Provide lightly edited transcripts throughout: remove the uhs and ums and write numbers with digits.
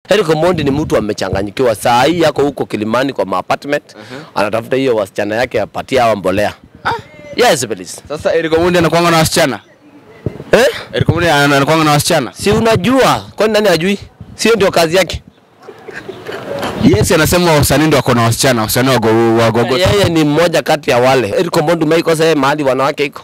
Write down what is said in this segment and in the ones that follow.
Eric Omondi ni mtu amechanganyikiwa. Saa hii yako huko Kilimani kwa apartment. Anatafuta hiyo wasichana yake apatie hawa mbolea. Yes please. Sasa Eric Omondi anakuanga na wasichana? Eric Omondi anakuanga na wasichana? Si unajua, kwani nani ajui? Sio ndio kazi yake? Yes, anasema wasanii ndio wako na wasichana, wasanii wagogo. Yeye ni mmoja kati ya wale. Eric Omondi umeikosa yeye mahali wanawake iko.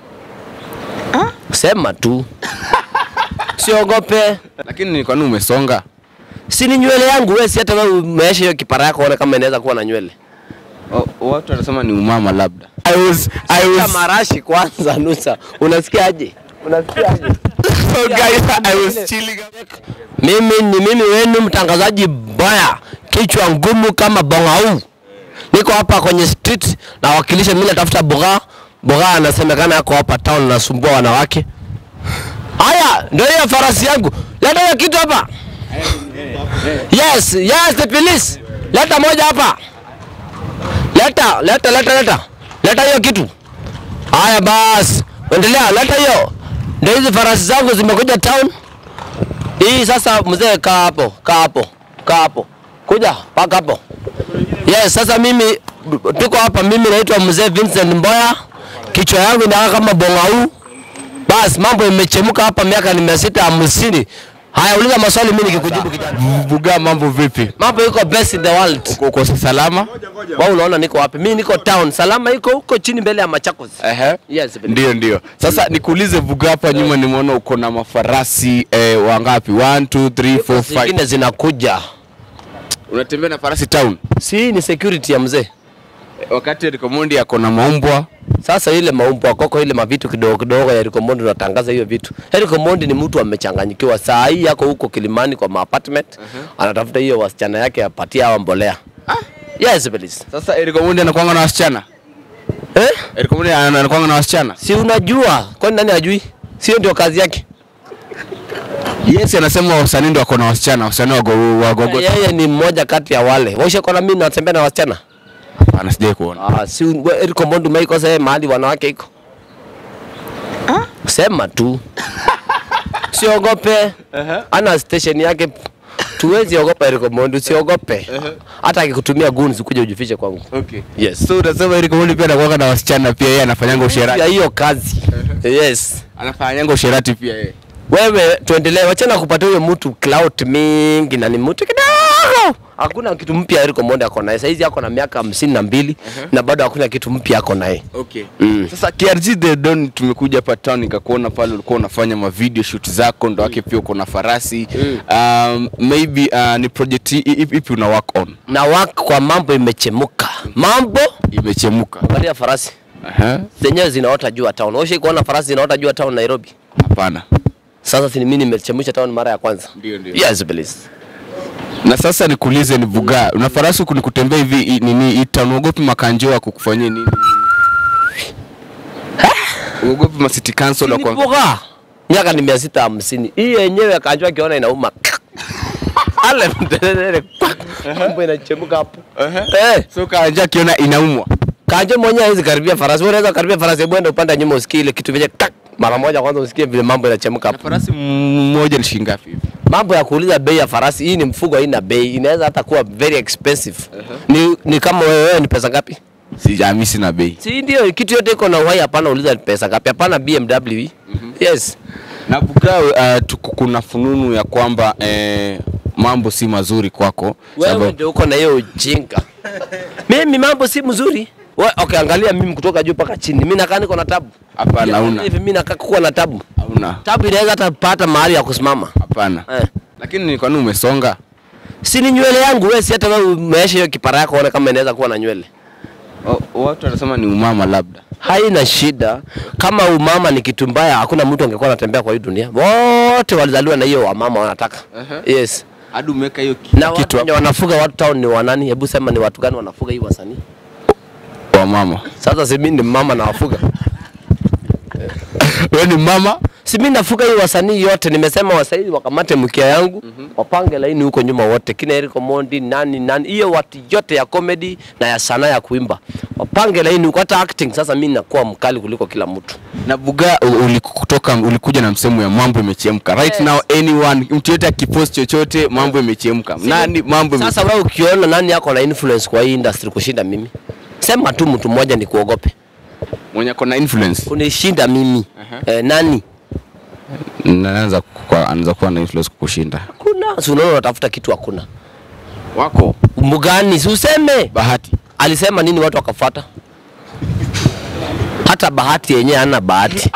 Sema tu. Siogope. Lakini ni kwa nini umesonga? Si ni nywele yangu wewe, si hata wewe umeesha hiyo kipara yako uone kama inaweza kuwa na nywele. Watu wanasema ni umama labda. I was marashi kwanza nusa. Unasikiaje? Unasikiaje? So guys, I was chilling. Mimi wenu mtangazaji baya, kichwa ngumu kama bongau. Niko hapa kwenye street na wakilisha mimi natafuta boga. Boga anasemekana yako hapa town nasumbua wanawake. Haya, ndio hiyo farasi yangu. Leta hiyo kitu hapa. Yes, the police. Leta moja hapa. Leta hiyo kitu. Haya bas. Endelea, leta hiyo. Ndio hizo farasi zangu zimekuja town. Hii sasa mzee kaa hapo. Kuja, paka hapo. Yes, sasa mimi tuko hapa, mimi naitwa mzee Vincent Mboya. Kichwa yangu inakaa kama bongau. Bas mambo imechemuka hapa, miaka ni 650. Haya, uliza maswali mimi nikikujibu kijana. Buga mambo vipi? Mambo iko best in the world. Uko salama? Wao unaona niko wapi? Mimi niko town. Salama iko huko chini mbele ya Machakos. Yes. Ndio. Sasa nikuulize Buga, hapa nyuma nimeona uko na mafarasi wangapi? 1 2 3 4 5. Zingine zinakuja. Unatembea na farasi town? Si ni security ya mzee. Wakati Eric Omondi yako na maumbwa. Sasa ile maumbwa koko ile mavitu kidogo ya Eric Omondi unatangaza hiyo vitu. Eric Omondi ni mtu amechanganyikiwa. Saa hii yako huko Kilimani kwa apartment. Anatafuta hiyo wasichana yake apatie hawa mbolea. Yes please. Sasa Eric Omondi anakuanga na wasichana? Eric Omondi anakuanga na wasichana? Si unajua, kwani nani ajui? Sio ndio kazi yake? Yes, anasema wasanii ndio wako na wasichana, wasanii wagogo. Yeye ni mmoja kati ya wale. Wewe kwa mimi natembea na wasichana? Hapana, sijai kuona. Si Eric Omondi umeikosa yeye mahali wanawake iko. Sema tu. Siogope. Ana station yake. Tuwezi ogopa Eric Omondi, usiogope. Hata akikutumia guns ukuje ujifiche kwangu. Okay. Yes. So unasema Eric Omondi pia anakuanga na wasichana pia, yeye anafanyanga usherati. Ya hiyo kazi. Yes. Anafanyanga usherati pia yeye. Wewe tuendelee, wachana kupata huyo mtu clout mingi na ni mtu kidogo. Hakuna kitu mpya Eric Omondi ako naye. Saizi yako na miaka 52 na bado hakuna kitu mpya ako naye. Okay. Sasa KRG the Don tumekuja hapa town nikakuona pale ulikuwa unafanya ma video shoot zako, ndo wake pia uko na farasi. Maybe ni project ipi una work on? Na work kwa mambo imechemuka. Mambo imechemuka. Angalia farasi. Zenyewe zinaota juu town. Wewe kuona farasi zinaota juu town Nairobi? Hapana. Sasa si mimi nimechemusha town mara ya kwanza. Ndio. Yes please. Na sasa nikuulize ni Buga, una farasi kunikutembea hivi nini itaogopi makanjo wa kukufanyia nini? Uogopi ma city council kwa Buga? Miaka ni 650. Hii yenyewe kanjo akiona inauma. Ale mtelele. Mambo inachemuka hapo. So kanjo akiona inaumwa. Kanjo mwenyewe hizi karibia farasi. Unaweza karibia farasi bwenda upanda nyuma usikie ile kitu vile tak. Mara moja kwanza usikie vile mambo yanachemka hapo. Farasi mmoja ni shilingi ngapi hivi? Mambo ya kuuliza bei ya farasi, hii ni mfugo haina bei, inaweza hata kuwa very expensive. Ni kama wewe ni pesa ngapi? Sijamii sina bei. Si ndio kitu yote iko na uhai, hapana uliza pesa ngapi, hapana BMW. Yes. Na Buga kuna fununu ya kwamba mambo si mazuri kwako. Wewe ndio uko na hiyo ujinga. Mimi mambo si mzuri. Wewe okay, angalia mimi kutoka juu mpaka chini. Mimi nakaa niko na tabu. Hapana, una. Hivi mimi nakaa kuwa na tabu. Hauna. Tabu inaweza hata pata mahali ya kusimama. Hapana. Lakini ni kwa nini umesonga? Si ni nywele yangu wewe, si hata wewe umeesha hiyo kipara yako uone kama inaweza kuwa na nywele. Watu wanasema ni umama labda. Haina shida. Kama umama ni kitu mbaya, hakuna mtu angekuwa anatembea kwa hii dunia. Wote walizaliwa na hiyo wamama wanataka. Yes. Hadi umeka hiyo kitu. Na wanafuga watu town ni wanani? Hebu sema ni watu gani wanafuga hii wasanii? Wa mama. Sasa si mimi ni mama na wafuga. Wewe ni mama? Si mimi nafuka hii wasanii yote, nimesema wasanii wakamate mkia yangu, wapange laini huko nyuma wote. Kina Eric Omondi, nani, hiyo watu yote ya comedy na ya sanaa ya kuimba. Wapange laini huko, hata acting sasa mimi nakuwa mkali kuliko kila mtu. Na Buga ulikuja na msemo ya mambo imechemka. Right now anyone mtu yote akipost chochote mambo imechemka. Nani mambo imechemka. Sasa wewe ukiona nani yako na influence kwa hii industry kushinda mimi? Sema tu mtu mmoja ni kuogope. Mwenye ako na influence kunishinda mimi. Nani? Anaanza kuwa na influence kukushinda. Kuna, si unaona unatafuta kitu hakuna. Wako Mbugani, si useme Bahati alisema nini watu wakafuata? Hata Bahati yenyewe hana bahati.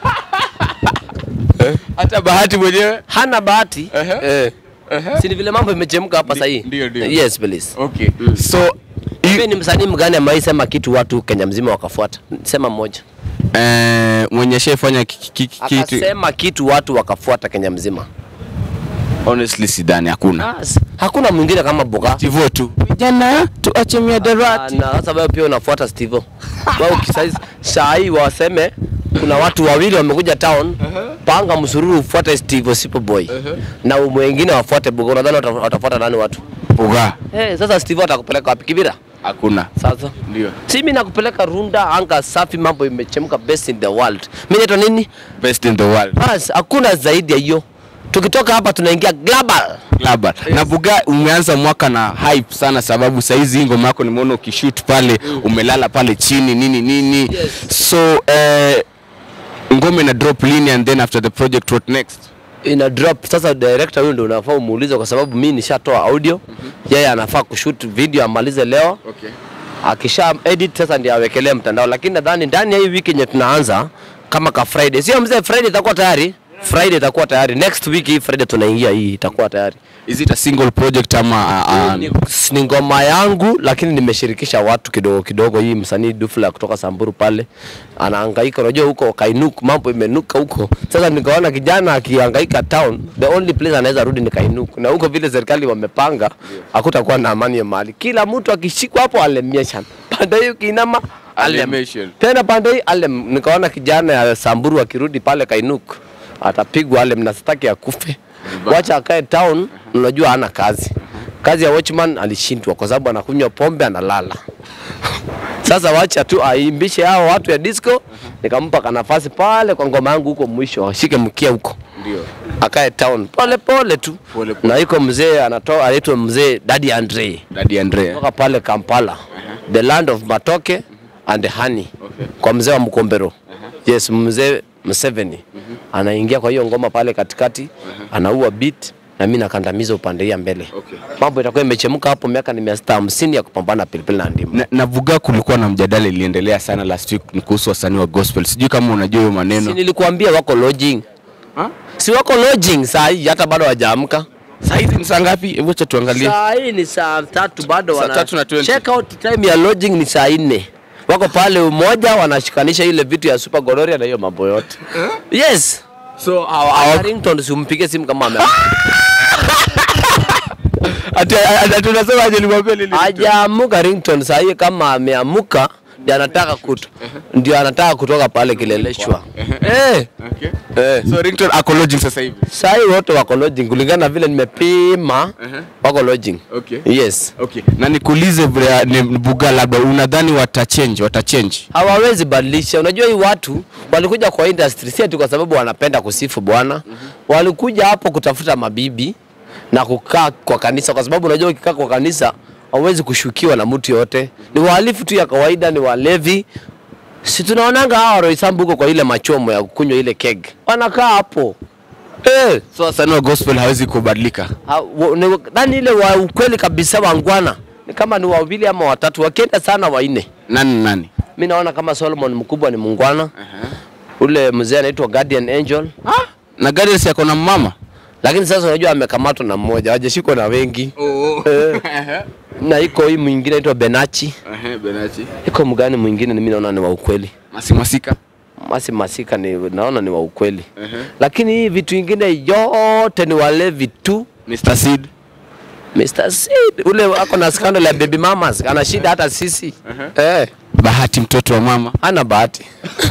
Hata Bahati mwenyewe hana bahati. Si ni vile mambo imechemka hapa sasa hii. Ndio. Yes please. Okay. So hivi ni msanii mgani ambaye sema kitu watu Kenya mzima wakafuata? Sema mmoja. Mwenye shefanya kitu akasema kitu watu wakafuata Kenya mzima. Honestly sidhani hakuna. Hakuna mwingine kama Buga. Steve tu. Vijana tuache miadarati. Na sasa wewe pia unafuata Steve. Wao kisaizi sai waseme kuna watu wawili wamekuja town, panga msururu ufuate Steve Superboy. Na mwingine wafuate Buga. Unadhani watafuata nani watu? Buga. Sasa Steve atakupeleka wapi? Kibira? Hakuna. Sasa ndio. Si mimi nakupeleka Runda, anga safi, mambo imechemka, best in the world. Mimi naitwa nini? Best in the world. Bas, hakuna zaidi ya hiyo. Tukitoka hapa tunaingia global. Yes. Na Buga umeanza mwaka na hype sana sababu saizi ngoma yako nimeona ukishoot pale umelala pale chini nini. Yes. So ngoma ina drop lini and then after the project what next? Ina drop sasa, director huyo ndio unafaa umuulize kwa sababu mimi nishatoa audio. Yeye anafaa kushoot video amalize leo. Okay. Akisha edit sasa ndio awekelee mtandao, lakini nadhani ndani ya hii wiki yenye tunaanza kama ka Friday. Sio mzee, Friday itakuwa tayari. Friday itakuwa tayari. Next week hii Friday tunaingia, hii itakuwa tayari. Is it a single project ama ni ngoma yangu lakini nimeshirikisha watu kidogo. Hii msanii Dufla kutoka Samburu pale anahangaika, unajua huko Kainuk mambo imenuka huko. Sasa nikaona kijana akihangaika town, the only place anaweza rudi ni Kainuk. Na huko vile serikali wamepanga hakutakuwa na amani ya mali. Kila mtu akishikwa hapo alemesha. Pande hiyo kinama alemation. Tena pande hii alem. Nikaona kijana ya Samburu akirudi pale Kainuk atapigwa alem na sitaki akufe. Wacha akae town, unajua hana kazi. Kazi ya watchman alishindwa kwa sababu anakunywa pombe analala. Sasa wacha tu aimbishe hao watu ya disco, nikampa nafasi pale kwa ngoma yangu huko mwisho, ashike mkia huko. Ndio. Akae town pole tu. Na yuko mzee anatoa anaitwa mzee Daddy Andre. Kutoka pale Kampala. The land of matoke and the honey. Kwa mzee wa Mkombero. Yes, mzee Museveni. Anaingia kwa hiyo ngoma pale katikati, anaua beat na mimi nakandamiza upande hii mbele. Mambo itakuwa imechemka hapo. Miaka ni 650 ya kupambana pilipili na ndimu. Na Buga kulikuwa na mjadala iliendelea sana last week kuhusu wasanii wa gospel. Sijui kama unajua hiyo maneno. Si nilikuambia wako lodging. Si wako lodging saa hii hata bado hawajaamka. Saa hizi ni saa ngapi? Hebu acha tuangalie. Saa hii ni saa 3 bado wana. Saa 3:20. Check out time ya lodging ni saa 4. Wako pale umoja wanashikanisha ile vitu ya Super Gloria na hiyo mambo yote. Yes. So Ringtone usimpige simu kama ame. Ati tunasema aje nimwambie nini? Hajaamuka Ringtone saa hii, kama ameamuka ndio anataka kutoka pale kileleshwa. So Ringtone ako lodging sasa hivi. Saa hii wote wako lodging kulingana na vile nimepima. Wako lodging. Yes. Na nikuulize Buga, labda unadhani watachange? Hawawezi badilisha. Unajua hii watu walikuja kwa industry si ati kwa sababu wanapenda kusifu Bwana. Walikuja hapo kutafuta mabibi na kukaa kwa kanisa, kwa sababu unajua ukikaa kwa kanisa hauwezi kushukiwa na mtu yote. Ni wahalifu tu ya kawaida, ni walevi. Si tunaonanga hao Roysambu huko kwa ile machomo ya kunywa ile keg. Wanakaa hapo. So wasanii wa gospel hawezi kubadilika. Nani ile wa ukweli kabisa wangwana? Ni kama ni wawili ama watatu, wakienda sana wanne. Nani? Mimi naona kama Solomon mkubwa ni mungwana. Ule mzee anaitwa Guardian Angel. Na Guardian si yako na mama? Lakini sasa unajua amekamatwa na mmoja, hajashikwa na wengi. Na iko hii mwingine anaitwa Benachi. Benachi. Iko mgani mwingine mimi naona ni wa ukweli. Masika ni naona ni wa ukweli. Lakini hii vitu vingine yote ni walevi tu. Mr. Seed Ule ako na scandal ya baby mamas, ana shida hata sisi. Bahati mtoto wa mama. Ana bahati.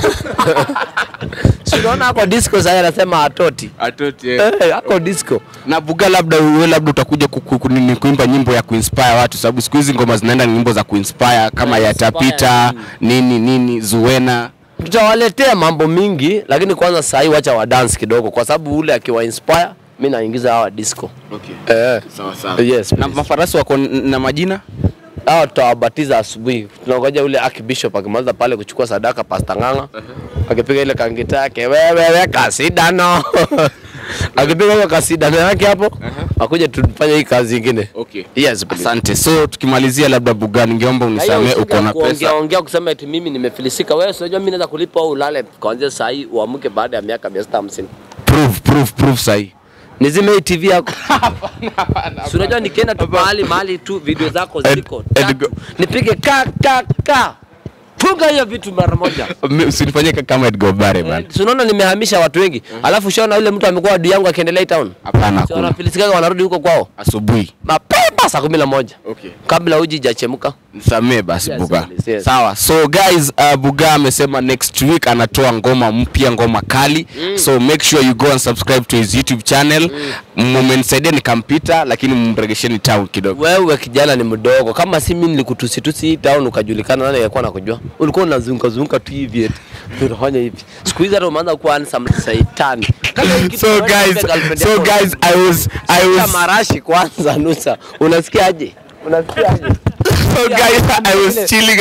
Unaona ako disco sasa anasema atoti. Atoti Ako disco. Na Buga, labda wewe utakuja kuimba nyimbo ya kuinspire watu, sababu siku hizi ngoma zinaenda nyimbo za kuinspire kama yatapita nini Zuena. Tutawaletea mambo mingi, lakini kwanza sasa hii wacha wa dance kidogo, kwa sababu ule akiwa inspire mimi naingiza hawa disco. Okay. Sawa. Yes. Na mafarasi wako na majina? Hao tutawabatiza asubuhi. Tunangoja ule Archbishop akimaliza pale kuchukua sadaka Pastor Nganga. Akipiga ile kangita yake, wewe kasidano. Akipiga ile kasidano yake hapo, akuje tufanye hii kazi nyingine. Okay. Yes, asante. So tukimalizia labda Buga, ningeomba unisamee uko na pesa. Ongea kusema eti mimi nimefilisika. Wewe unajua mimi naweza kulipa au ulale kuanzia saa hii uamke baada ya miaka 650. Proof sahi. Nizime TV yako. Si unajua nikienda tu mahali tu video zako ziko. Nipige ka. Funga hiyo vitu mara moja. Usinifanyie kama Edgar Bare bana. Si unaona nimehamisha watu wengi. Alafu shaona yule mtu amekuwa adui yangu akiendelea town. Hapana. Si wanafilisika wanarudi huko kwao asubuhi. Mapema saa 11. Okay. Kabla uji hajachemka. Nisamee basi Buga. Yes. Sawa. So guys, Buga amesema next week anatoa ngoma mpya, ngoma kali. So make sure you go and subscribe to his YouTube channel. Mmenisaidia nikampita, lakini mregesheni town kidogo. Wewe kijana ni mdogo. Kama si mimi nilikutusi town ukajulikana, nani angekuwa anakujua? Ulikuwa unazunguka tu hivi eti. Unafanya hivi. Siku hizi hata umeanza kuwa handsome Satan. So guys, I was marashi kwanza nusa. Unasikiaje? So guys, I was chilling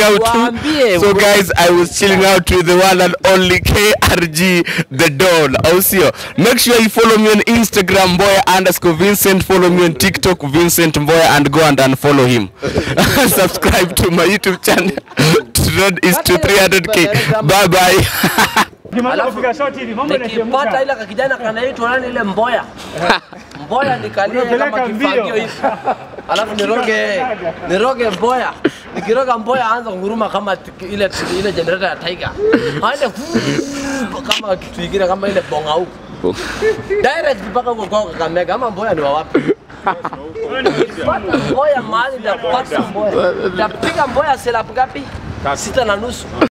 out with the one and only KRG the Don. Also, make sure you follow me on Instagram Mboya_Vincent, follow me on TikTok Vincent Mboya, and go and unfollow him. Subscribe to my YouTube channel. Road is to 300k. Bye bye. Nikipata ile kijana kanaitwa nani ile Mboya. Mboya nikalie kama kifagio hivi. Alafu niroge Mboya. Nikiroga Mboya aanza kunguruma kama ile generator ya Tiger. Haende kama kitu kingine kama ile bonga huko. Direct mpaka huko kwa Kakamega. Ama Mboya ni wa wapi? Mboya mahali ndio pata Mboya. Napiga Mboya sela ngapi? 6:30.